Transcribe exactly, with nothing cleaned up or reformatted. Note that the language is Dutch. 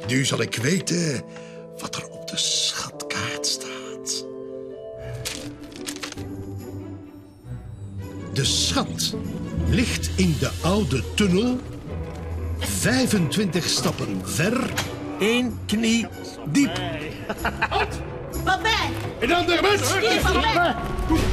Nu zal ik weten wat er op de schatkaart staat. De schat ligt in de oude tunnel, vijfentwintig stappen ver. Eén knie diep. Babij! Een andere mens! Hier, Babij!